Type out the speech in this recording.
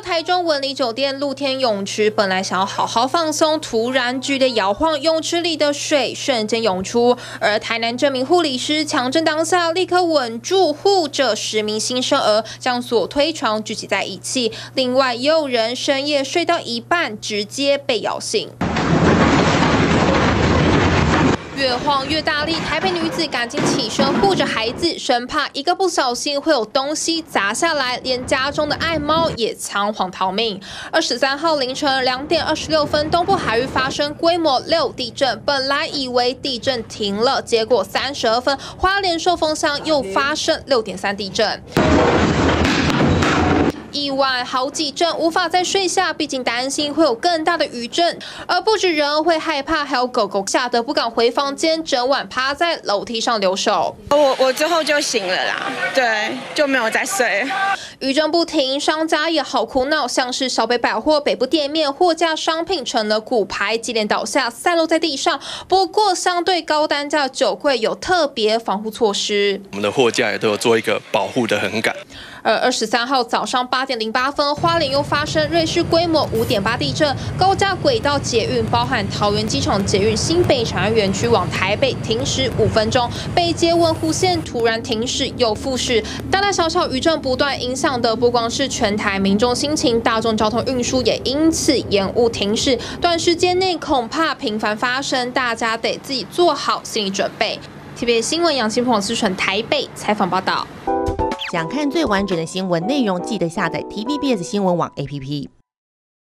台中文理酒店露天泳池，本来想要好好放松，突然剧烈摇晃，泳池里的水瞬间涌出。而台南这名护理师强震当下，立刻稳住护着10名新生儿，将所推床举起在一起。另外，也有人深夜睡到一半，直接被摇醒。 越晃越大力，台北女子赶紧起身护着孩子，生怕一个不小心会有东西砸下来，连家中的爱猫也仓皇逃命。23号凌晨2点26分，东部海域发生规模6地震，本来以为地震停了，结果32分，花莲寿丰乡又发生6.3地震。 意外好几阵，无法再睡下，毕竟担心会有更大的余震，而不止人会害怕，还有狗狗吓得不敢回房间，整晚趴在楼梯上留守。 我之后就醒了啦，对，就没有再睡。 余震不停，商家也好苦恼，像是小北百货北部店面货架商品成了骨牌，接连倒下，散落在地上。不过，相对高单价酒柜有特别防护措施， 我们的货架也都有做一个保护的横杆。 而23号早上8点08分，花莲又发生瑞士规模5.8地震，高架轨道捷运包含桃园机场捷运新北产业园区往台北停驶5分钟，北捷文湖线突然停驶又复驶，大大小小余震不断，影响的不光是全台民众心情，大众交通运输也因此延误停驶，短时间内恐怕频繁发生，大家得自己做好心理准备。TVB 新闻杨清鹏、思纯台北采访报道。 想看最完整的新闻内容，记得下载 TVBS 新闻网 APP。